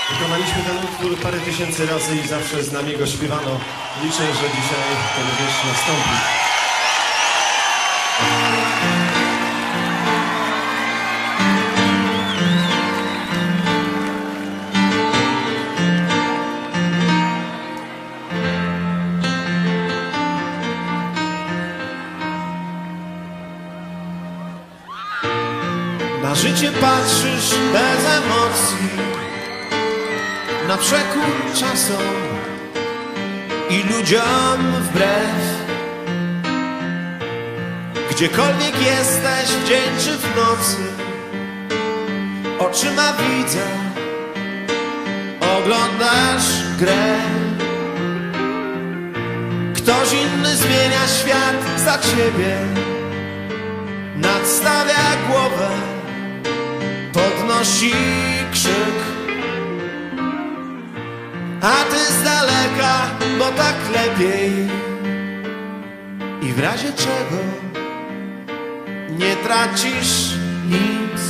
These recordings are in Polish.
Wykonaliśmy ten utwór parę tysięcy razy i zawsze z nami go śpiewano. Liczę, że dzisiaj ten wiersz nastąpi. Na życie patrzysz bez emocji, na przekór czasom i ludziom wbrew. Gdziekolwiek jesteś, w dzień czy w nocy, oczyma widzę, oglądasz grę. Ktoś inny zmienia świat za ciebie, nadstawia głowę, podnosi krzyk. A ty z daleka, bo tak lepiej. I w razie czego nie tracisz nic.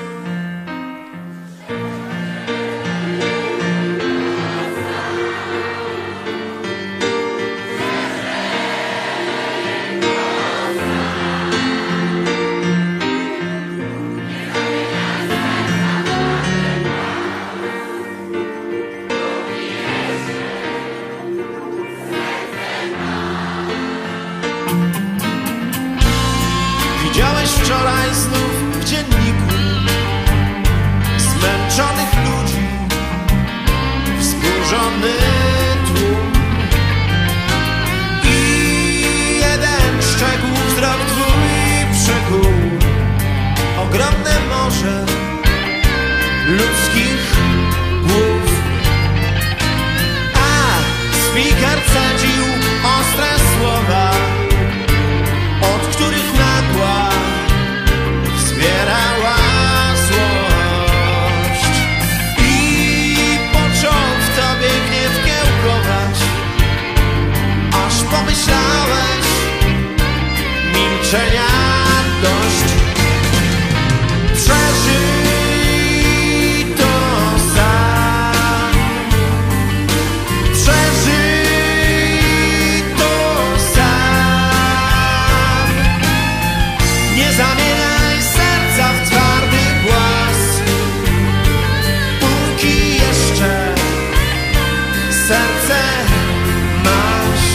Widziałeś wczoraj znów w dzienniku zmęczonych ludzi, wzburzony tłum. I jeden szczegół wzrok twój przykuł. Ogromne morze ludzkich głów. A spiker cedził ostre słowa, od których nagła wzbierała złość. I począł w tobie gniew kiełkować, aż pomyślałeś, milczenia dość. Przeżyj to sam, przeżyj to sam. Nie zamieniaj serca w twardy głaz, póki jeszcze serce masz.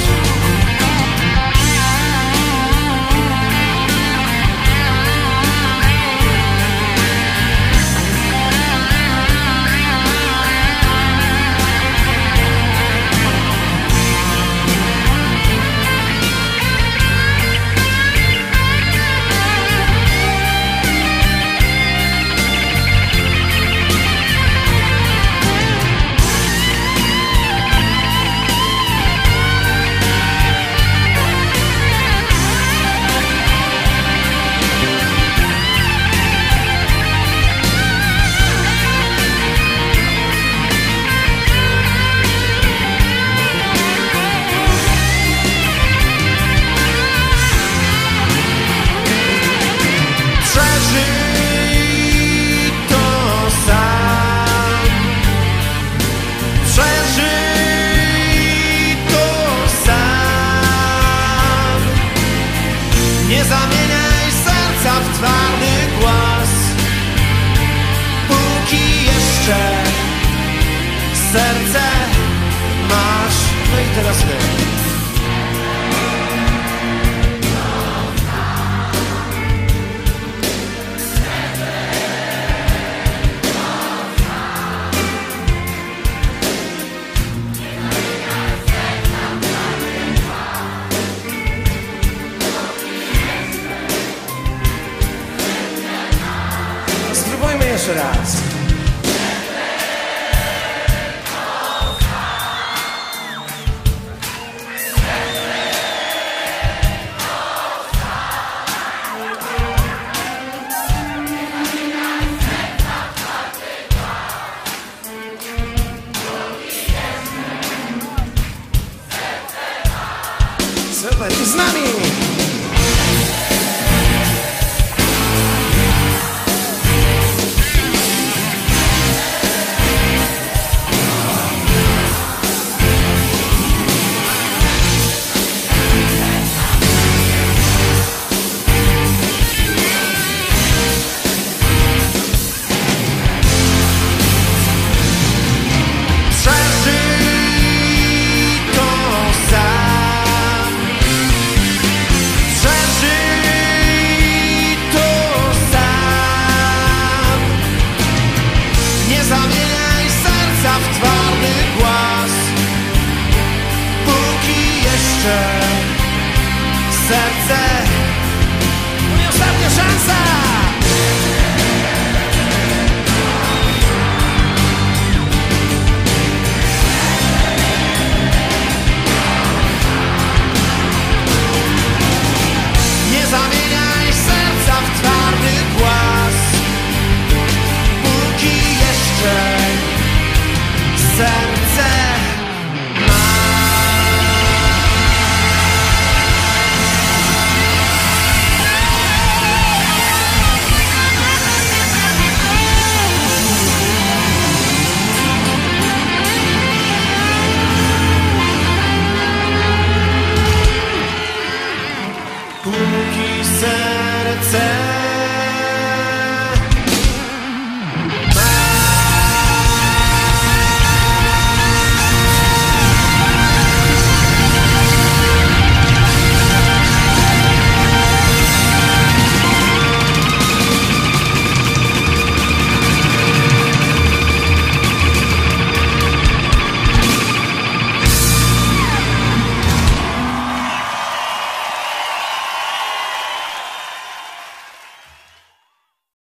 Przeżyj to sam, przeżyj to sam. Nie zamieniaj serca w twardy głaz, póki jeszcze serce masz. No i teraz my. Spróbujmy jeszcze raz. Super, i z nami! serce